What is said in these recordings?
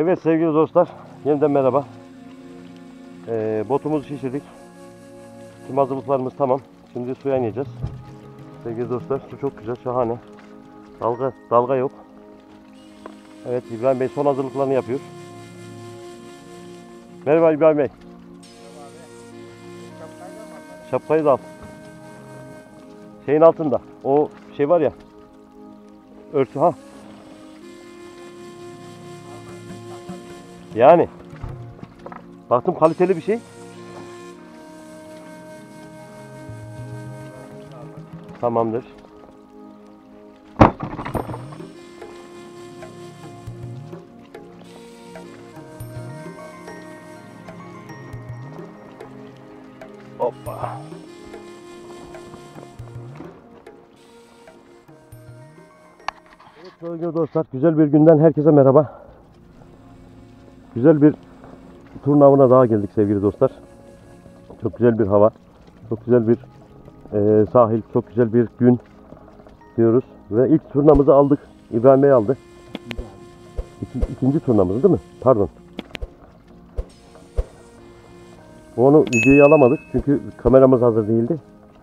Evet sevgili dostlar, yeniden merhaba. Botumuzu şişirdik. Tüm hazırlıklarımız tamam. Şimdi suya ineceğiz. Sevgili dostlar, su çok güzel, şahane. Dalga yok. Evet, İbrahim Bey son hazırlıklarını yapıyor. Merhaba İbrahim Bey. Şapkayı da al. Şeyin altında. O şey var ya. Örtü ha. Yani. Baktım kaliteli bir şey. Tamamdır. Hoppa. Evet sevgili dostlar, güzel bir günden herkese merhaba. Güzel bir turun avına daha geldik sevgili dostlar. Çok güzel bir hava, çok güzel bir sahil, çok güzel bir gün diyoruz. Ve ilk turnamızı aldık. İbrahim Bey aldı. İkinci turnamız değil mi? Pardon. Onu videoyu alamadık çünkü kameramız hazır değildi.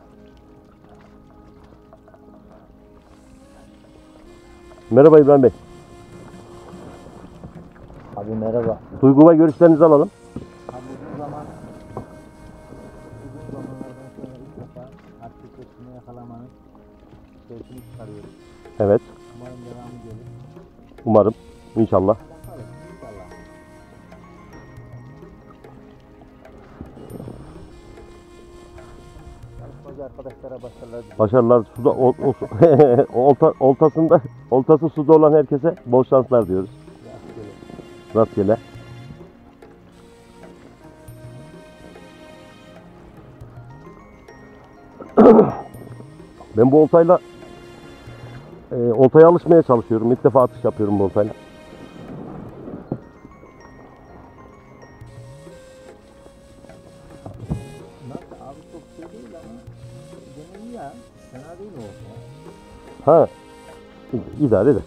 Merhaba İbrahim Bey. Abi merhaba. Duygu ve görüşlerinizi alalım. Abi uzun zamanlardan sonra ilk defa artık resmini yakalamanın keyfini çıkarıyoruz. Evet. Umarım devamı gelir. Umarım. İnşallah. Bakalım inşallah. Yarışmacı arkadaşlara başarılar diliyorum. Başarılar suda oltası suda olan herkese bol şanslar diyoruz. Rastgele. Ben bu oltayla oltaya alışmaya çalışıyorum. İlk defa atış yapıyorum bu oltayla. Nasıl abi çok şey değil ama gene iyi ya. Fena değil o. Ha. İdare eder.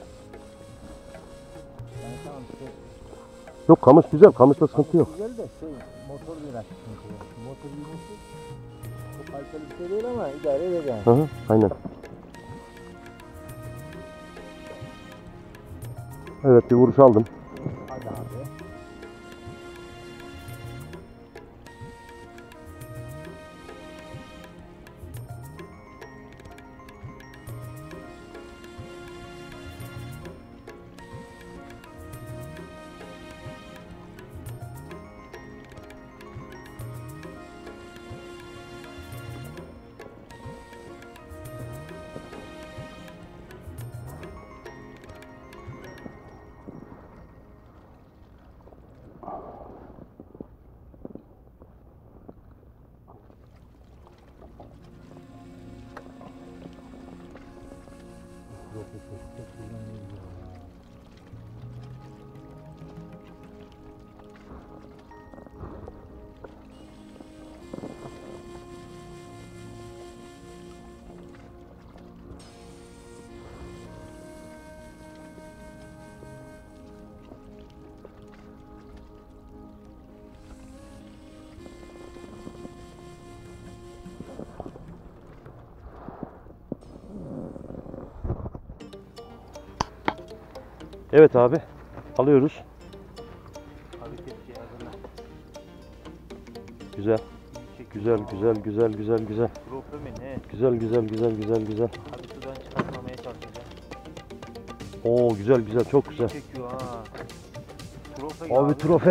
Yani tamam şey. Yok kamış güzel. Kamışta sıkıntı yok. Güzel de şey motor biraz sıkıntı var. Motor yumuşak. Çok kaliteli bir şey değil ama idare eder yani. Hı hı, aynen. Evet bir vuruş aldım. Hadi abi. Evet abi. Alıyoruz. Abi tepsiye hazırla. Güzel. Güzel. Profe mi ne? Güzel. Abi sudan çıkartmamaya çalışacağım. Oo güzel. Çok güzel. Çekiyor ha. Profe Abi trofe.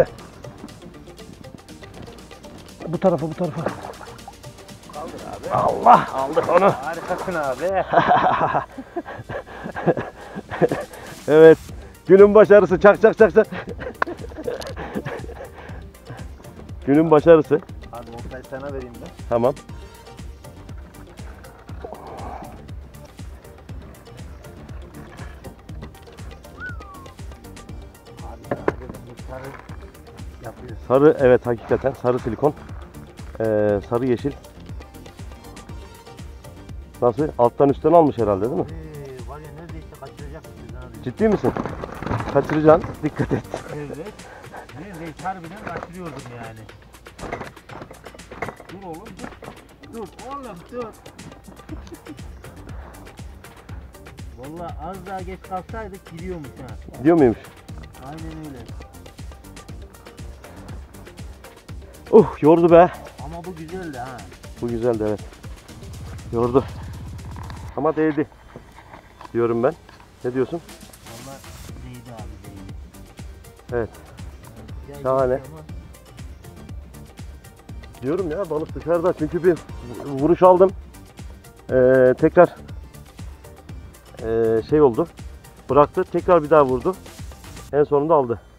Bu tarafa. Kaldır abi. Allah aldık onu. Harikasın abi. Evet. Günün başarısı. Çak. Günün başarısı. Abi ortayı sana vereyim ben. Tamam. Abi bu sarı yapıyorsun. Sarı evet hakikaten sarı silikon. Sarı yeşil. Nasıl? Alttan üstten almış herhalde değil mi? Var ya neredeyse kaçıracak mısın abi? Ciddi misin? Kaçıracaksın. Dikkat et. Evet. harbiden kaçırıyordum yani. Dur oğlum dur. Dur oğlum dur. Vallahi az daha geç kalsaydık gidiyormuş ha. Gidiyor muymuş? Aynen öyle. Yordu be. Ama bu güzeldi ha. Bu güzeldi, evet. Yordu. Ama değdi diyorum ben. Ne diyorsun? Vallahi değdi abi değdi. Evet. Güzel Şahane. geçti ama Diyorum ya, balık dışarıda, çünkü bir vuruş aldım. Tekrar şey oldu. Bıraktı. Tekrar bir daha vurdu. En sonunda aldı.